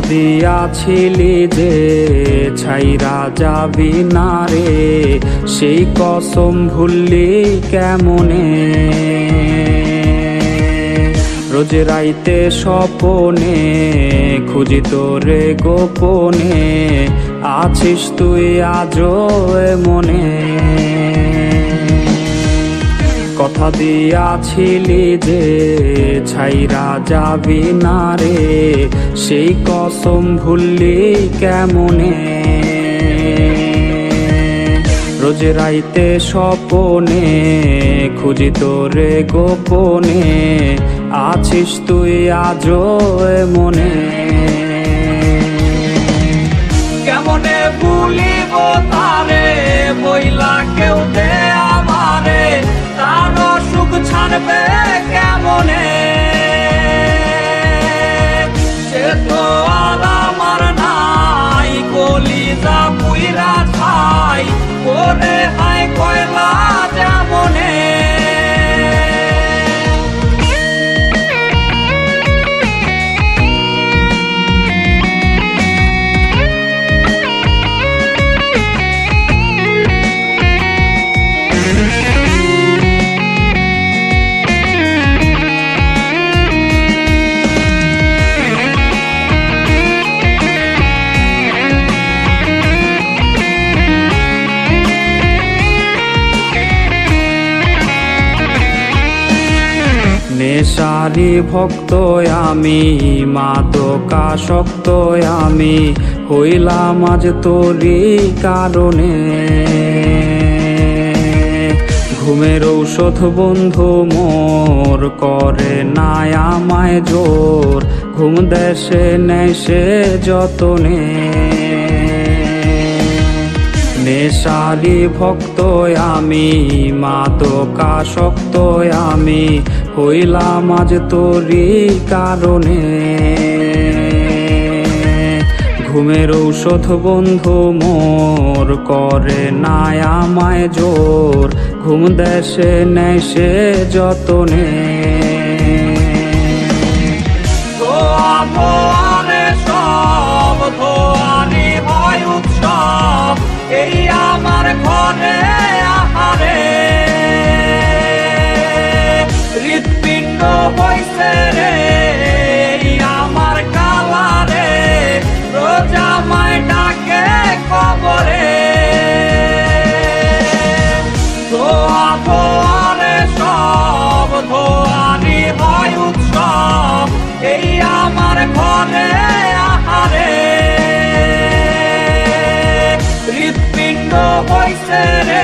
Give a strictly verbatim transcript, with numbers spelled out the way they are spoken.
দিয়াছিলি যে ছাইরা যাবি না রে, সেই কসম ভুললি কেমনে। রোজ রাইতে স্বপনে খুঁজি তোরে গোপনে, আছিস তুই আজও মনে। কথা দিয়াছিলি যে ছাইরা যাবি না রে, সেই কসম ভুললি কেমনে। রোজ রাইতে স্বপনে খুঁজি তোরে গোপনে, আছিস তুই আজও মনে। কেমনে ভুলিব তারে বইলা কেউ দে আমারে, তার সুখ ছাড়বে কেমনে। সে তো আর আমার নাই, কলিজা পুইরা ছাই করে হাই কয়লা যেমনে। নেশারি ভক্ত আমি, মাদকাসক্ত আমি, হইলাম আজ তোরই কারণে। ঘুমের ঔষধ বন্ধু মোর করে না আমায় জোর, ঘুম দেশে নেয় সে যতনে। নেশারি ভক্ত আমি, মাদকাসক্ত আমি, হইলাম আজ তোরই কারণে। ঘুমের ঔষধ বন্ধু মোর করে না আমায় জোর, ঘুম দেশে নেয় সে যতনে। সব ধোয়ানি হয় উৎসব এই আমার ঘরে আহারে। হৃৎপিণ্ড হইছে রে আমার কালারে, রোজ আমায় ডাকে কবরে। ধোয়া ধোয়ারে সব ধোয়ানি হয় উৎসব এই আমার ঘরে আহারে। হৃৎপিণ্ড হইছে রে